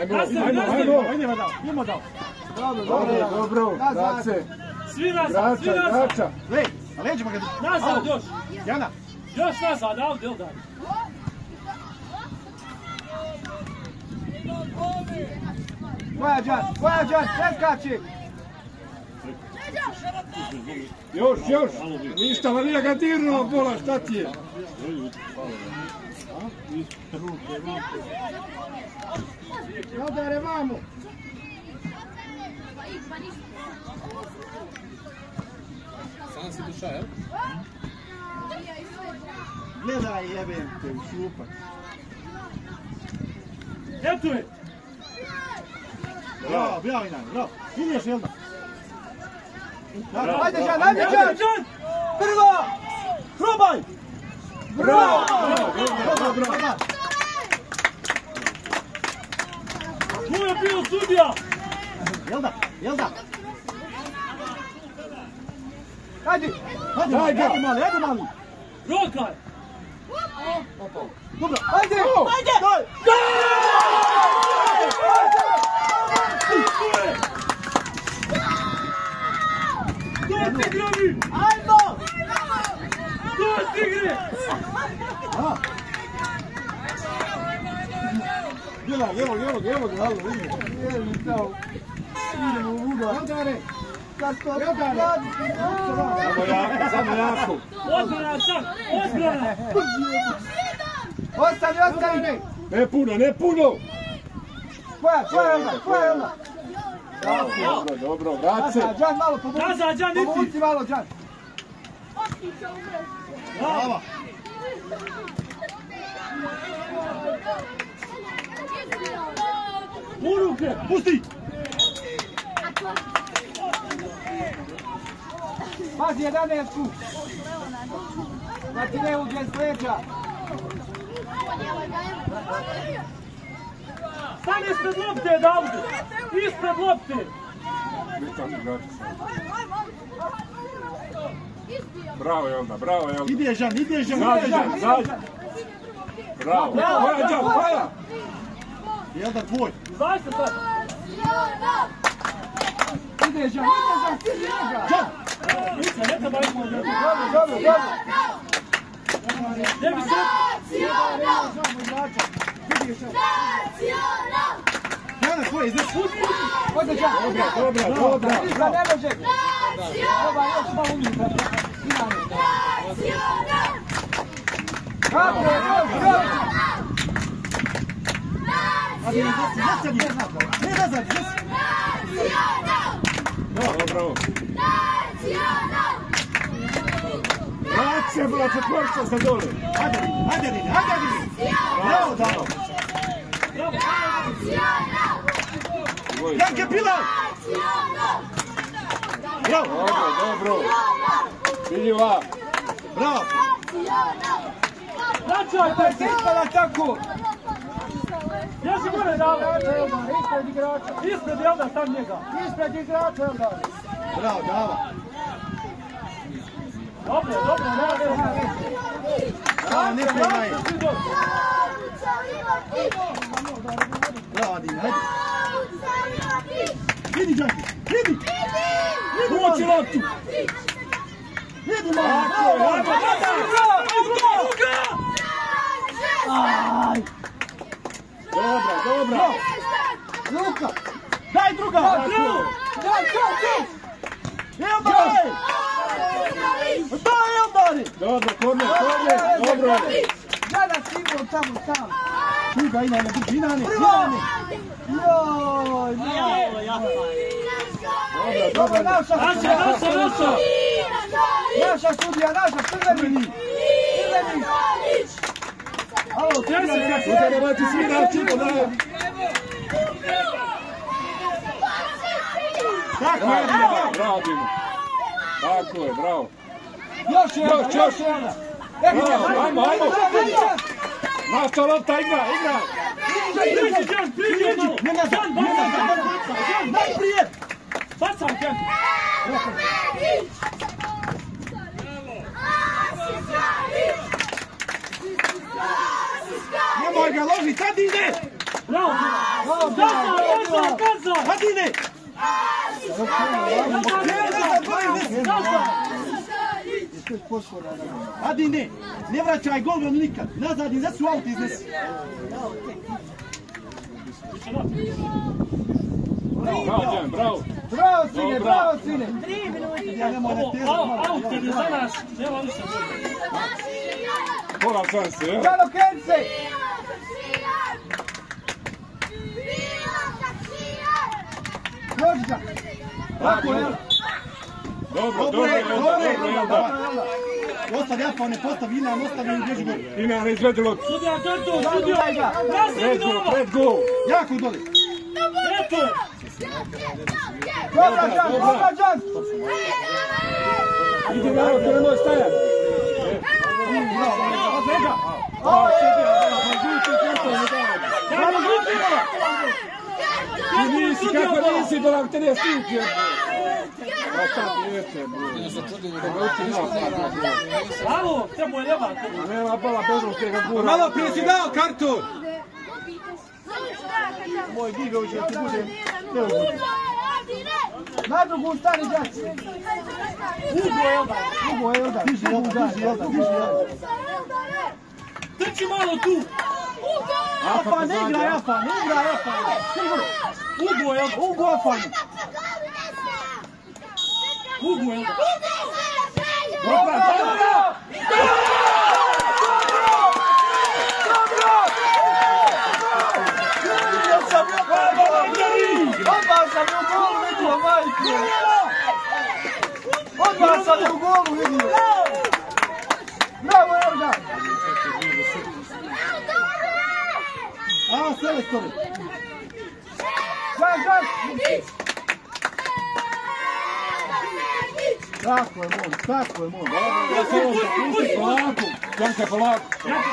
Ajmo, idemo dao. Dobro, grazie. Svi nazad, svi nazad. Leđima ga. Nazad još. Jana. Još nazad, ovdje, ovdje. Koja Đan, preskači. Još, ništa, ali nije ga dirnuo bola, šta ti je? Udare vamo. Sam si duša, jel? Gledaj, jebem te, šupak. Eto je. Bravo, bravo. Ideš, Jelda. Ajde, Đan! Prvo! Probaj! Bravo! Tu je bio sudija! Jelda! Ajde mali! Rokaj! Dobro, ajde! Tigrovi! Ajmo! To tigre! Evo ga, halo, idemo u uda. Jeldare! Samo jako! Odbrana, čak! Odbrana! Ostani! Ne puno! Koja Jelda? Dobro, vraće! Đan, malo pomoći! Nazad, Đan, niti! Pomoći malo, Đan! Bravo! U ruke! Pusti! Pazi, 11-ku! Da ti ne uđe s leđa! Stani ispred lopte, Davde! Ispred lopte! Bravo Jelda, bravo Jelda. Ide Žan! Zađi. Bravo. Koja? Jelda, tvoj! Zašto sad? Ide Žan! Žan! Niče, ne treba imamo da... Dobro! Ne bi se... Jana, tvoj, izneši! Dobra. Izra ne može! Dobar, još malo unutra! Kako je, Ne nazad! Dobro. Grazie, bola četvorca sa dole. Hajde! Bravo, Dano! Janke Pilar! Bravo! Dobro. Vidljiva. Bravo! Vraćajte se! Ispada tako! Ja se gore dale! Ispred Jelda, tam njega! Ispred igrača, Jelda! Bravo, Dava! Dobro, Ne prenaj! Bravo, Adin, hajde! Vidi, Đanki! Vidi! Umoći loptu! Vidi, malo! Dobra. Luka! Daj druga! Daj! Eldari! Daj, Eldari! Dobro, korner. Dobro. Gledaj Simon tamo. Druga, Inane! Joj, dobro, naša! Naša sudija, crveni! Alo, Uzadavati svi načinu, daj. Bravo, Dino. Tako je, bravo. Još jedna! Ajmo. Naša lopta, igra. Priđi, malo! Ne nazad! Najprije! Bacam, Đan! Nemoj ga loži, sad ide! Bravo! Gaza! Hadi ide! Hadi ide! Ne vraćaj gol, on nikad! Nazad, iznesi u auto, iznesi! Bravo, bravo. Bravo, sine, bravo, sine! 3 minuti. Auto je za nas, nema ništa bolje. Pola šanse, jel? Bravo, Kence! Dođi! Tako, jel? Dobro, Jelda. Ostavi Afane, postavi Inan, ostavi i bježi gol. Ina ne izvedi loptu. Sudija karton, sudija! Nastavi doma! Pred gol. Jako dole! Eto! Dobra, Đan, dobra, Đan! Idi malo, to nemoj stajati. Ti nisi, kako nisi, da vam te ne stiti. A sad jeste, Bravo, treba je ljevati. nema bala bezom tega gura. Malo prije si dao kartu! Moj Gigović, da ti bude neugodno. Na drugu stani, Đan! Ugo je Jelda, diži Jelda. Trči malo tu! Afan, ne igraj Afan! Ugo je! Ugo Afan! Ugo je! Dobro! Odmah sam u golu vidio! Bravo, Jelda! A, selektori! Žan! Tako je moj! Polako, Janka, polako.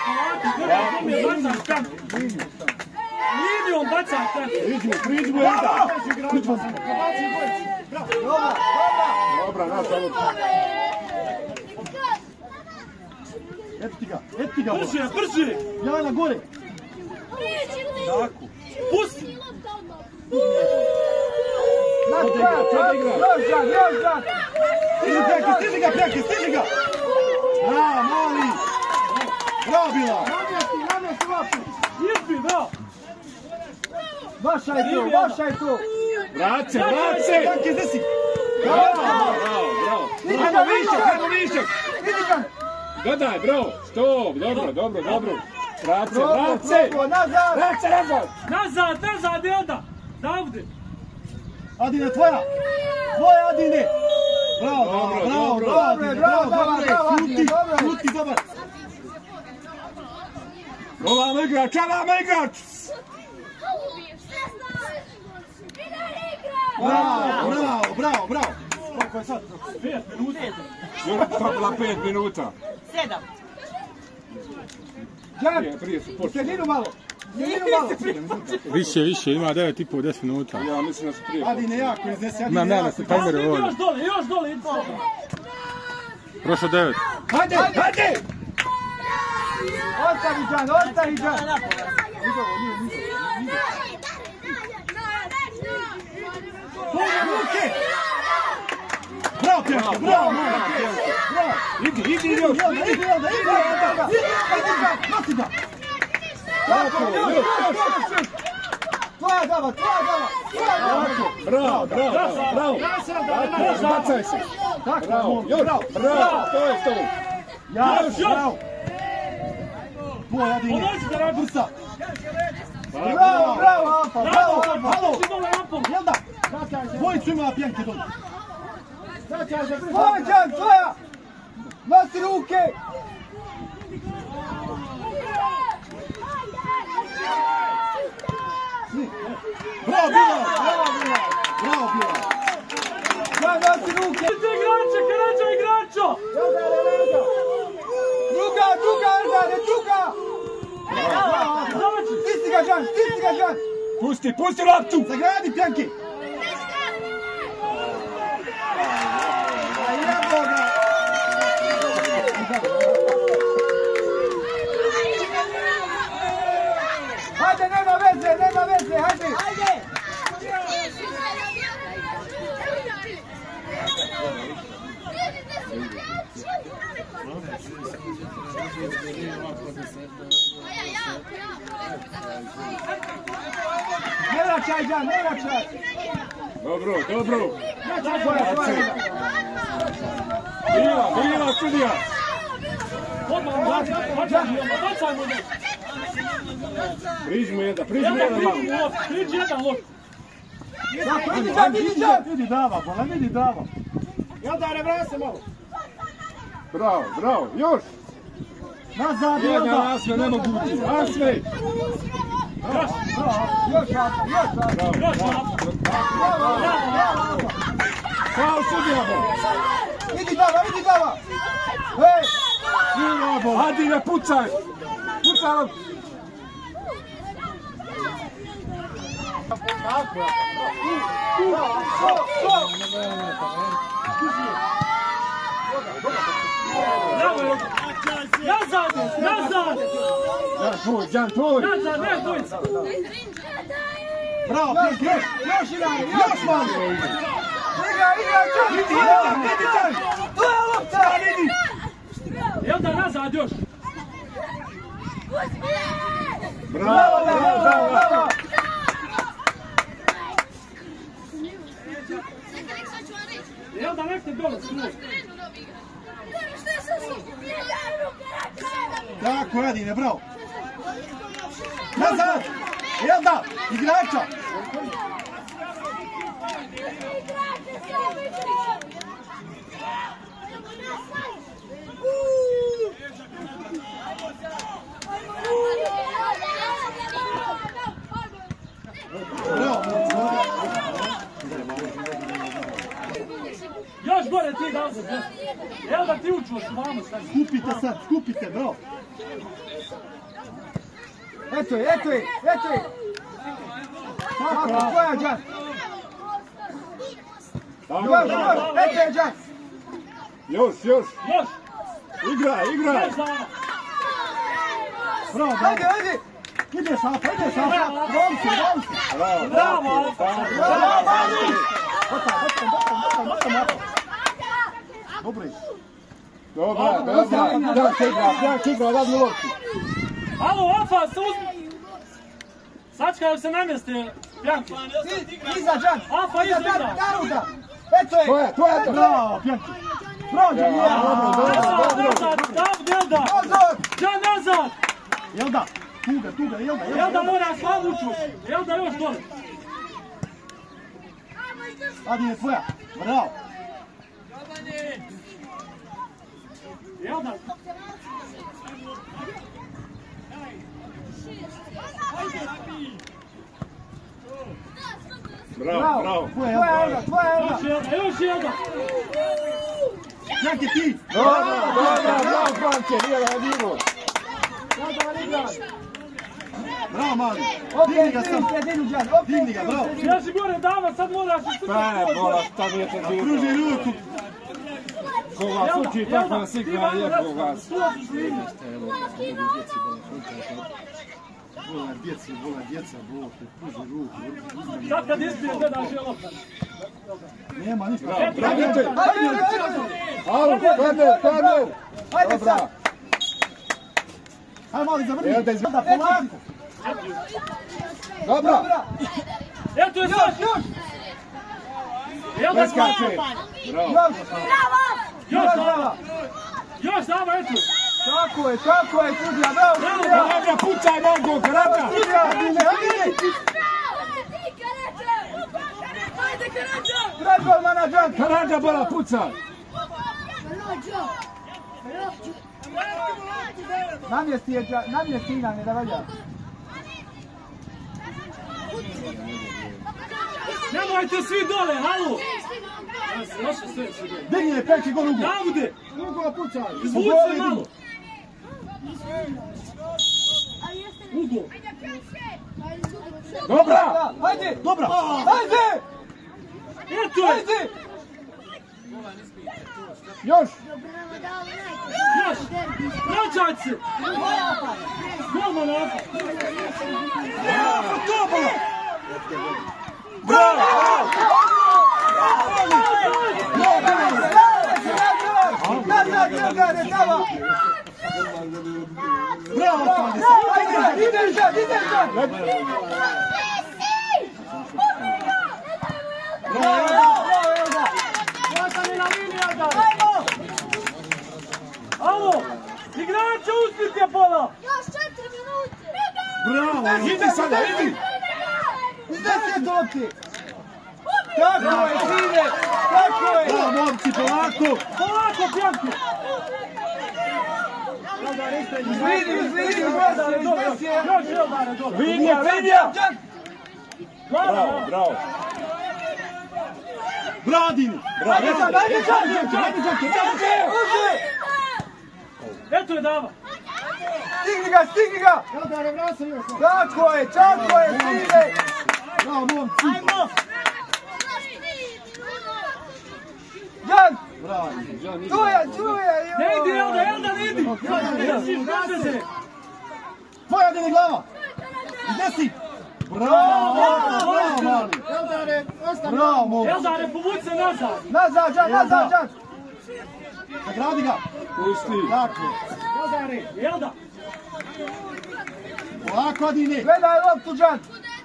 Linijom bacam te! Priđi mu, Jelda. Dobra! Dobra, naša lopta. Eti ga! Brže! Jana, gore! Tako! Pusti! Još Žan! Stiži ga! Bravo, mali! Bravo bila! Namjesti vašu! Ispi, bravo! Vaša je to! Vrace! Janke, desi! Bravo! Ajmo višak! Vidi ga! Dodaj, bro! Stop! Dobro! Vrace! Nazad! Nazad, Jelda! Davde! Adine, tvoja! Adine! Bravo! Šuti, dobar! Ovamo igrač! Bravo! Koliko je sad? 5 minuta! Fabula 5 minuta. 7. Žan! Prije su počeli. Sredinu malo! Više, ima 9,5, 10 minuta. Ja mislim da su prije. Adine jako iznesi, Ima mene se tajmer ovdje. Još dole! Prošlo 9. Hajde! Ostavi Đan! Bravo, Pjanka! Bravo! Idi još! Nosi ga! Tvoja dava! Bravo! Bacaj se! Bravo! To je to! Bravo! Tvoj Adine! Brsa! Bravo, Ampa! Bravo! Jelda! Dvojicu ima Pjanke dole! Tvoj Đan, tvoja! Nosi ruke! Bravo bila! Đan, nosi ruke! Kreće igrača! Druga! Stisni ga, Đan! Pusti loptu! Zagradi, Pjanki! Hajde, nema vraćaj, Đan, ne vraćaj. Dobro, dobro. Bila. Bila, sudija. Priđimo jedan malo. Priđi jedan lop. Vidi dava, bola, vidi dava. Jeldare, vrati se malo. Bravo, još. Nazad, Jedan Asme, ne mogu ući. Asme. Još. Kao sudija, bo. Vidi dava. Hej. Hadi, ne pucaj. Pucaj. Nazad! Đan, tvoj. Nazad, ne, dvojica! Bravo, još Ilane, još manje. Igra, vidi Đan. Tu je lopta, vidi. I onda nazad još! Bravo. I onda nekte dole skroz! Tako, Radine, bravo. Nazad. Jelda, igrača. Još gore ti nazad! Evo da ti učuš, vamo šta. Skupite, bravo. Eto je. Tako, koja je Đan? Još, eto je Đan. Još. Igra. Još dana! Bravo, ajde. Ide Safa. Rom se. Bravo! Dobri. Dobra. Đan igra, dadni loptu. Alo, Afa, uzmi! Sačkaj se namjeste, Pjanki. Iza Đan. Afa, iza. Daruda. Eto je. Tvoja. Bravo, Pjanki. Prođe. Nazad, Jelda! Đan, nazad! Jelda. Tuga, Jelda. Jelda mora slav učuš! Jelda još dole! Adine, tvoja. Bravo. Jelda! Bravo. Tvoja. Još Jelda! Pjanki, ti. Bravo, Franke, nije da je bilo. Bravo, mali. Digni ga, bravo. Ja si gore dava, sad moraš i Pa, bola, šta mi je to bilo? Pruži ruku. Koga suči, tako nas igra, jebo vas. Vola djeca, Bog, pruži ruku. Sad kad ispije gledaš je lopta. Nema ništa. Bravo, alo, Karner. Ajde sad. Ajde mali, zavrni. Da, polako. Dobro. Eto je sad! Jelda Preskače. Još dava! Još dava, eto! Tako je, sudija, bravo! Karabra, pucaj nogu, Karabra! Predgolmana, Đan! Karabra, bola, pucaj! Namjesti Ilane da valja. Nemojte svi dole, halo! Digni je, peći gol ugo. Davude! Ugo pucaj. Izvuci se malo! Ugo! Dobra! Ajde! Dobra! Ajde! Eto je! Ajde! Još! Još! Vraćaj se! Golman Afa! Bravo! Bravo, Ispit je pola! Još 4 minute! Bravo, idi sada, idi! Izdesi je lopti! Tako je, sine! Tako je! Bravo, momci, polako! Polako, Pjanki! Izvini, izdesi je! Još Eldare, dobro! Vidja! Bravo, bravo! Bravo, Dini! Bravo, Ajde, uži! Eto je Dava! Stigni ga! Tako je, sine! bravo, momci! Jan! Bravo, Jan, idi! Čuje! Ne idi, Elda, ne idi! Držiš, se! Tvoja, Dini, glava! Gdje si? Bravo, mali! Bravo, momci! Eldare, povuci se nazad! Nazad, Jan! Nagradi ga! Pusti! Tako! Elda! Polako, Adine! Gledaj loptu, Jan!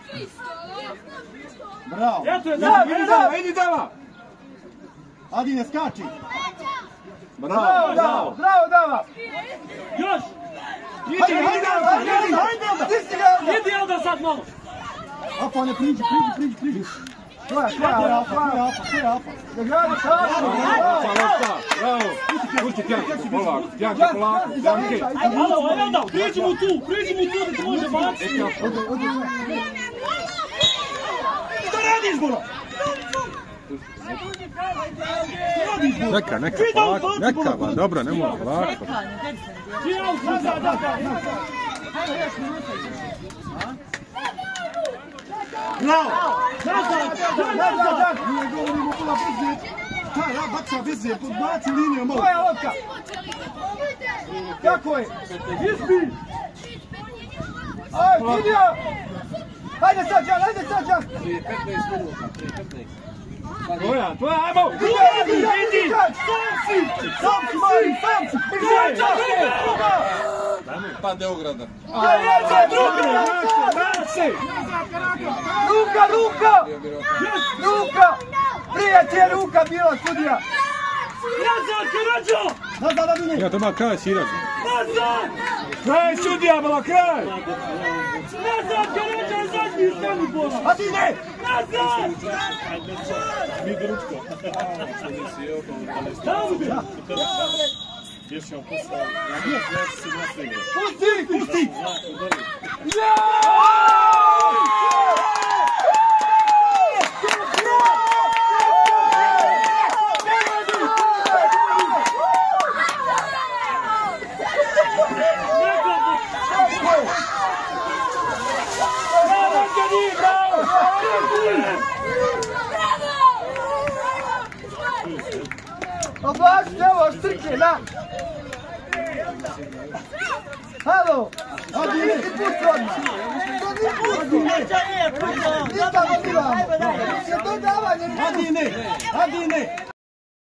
Bravo! Eto je Dava! Idi Dava! Adine, skači! Bravo, Dava! Još! Hajde, Dava! Idi Elda sad malo! Apa, ne priđi! Koja, Alfa! Nagradi, Bravo! Pusti Pjanki, polako! Pjanki! Alo, Elda, priđi mu tu da ti može baciti! Šta radiš, Bora? Neka, ba, dobro, ne mora, lako. Bravo! Nazad! Nije govorimo pola vizije. Taj, ja baca vizije, baci liniju malo. Koja lopta? Kako je? Ispi! Aj, Vidja! Ajde sad, Jan! Prije 15 minuta, Tvoja, ajmo! Vidi! Sam si! Pade ograda. Ruka! Prije ti je ruka bila, sudija! Nazad, Karadžo! Nazad, Adine! Ja, to ima kraj sirac. Nazad! Kraj, sudija, malo kraj! Nazad, Karadžo, zadnji stani bola! Adine! Nazad! Pusti! Oblačite ovo, štrke, na! Halo! Adine! Ti pusti odmah! Nisam odmah! Je to davanje! Adine!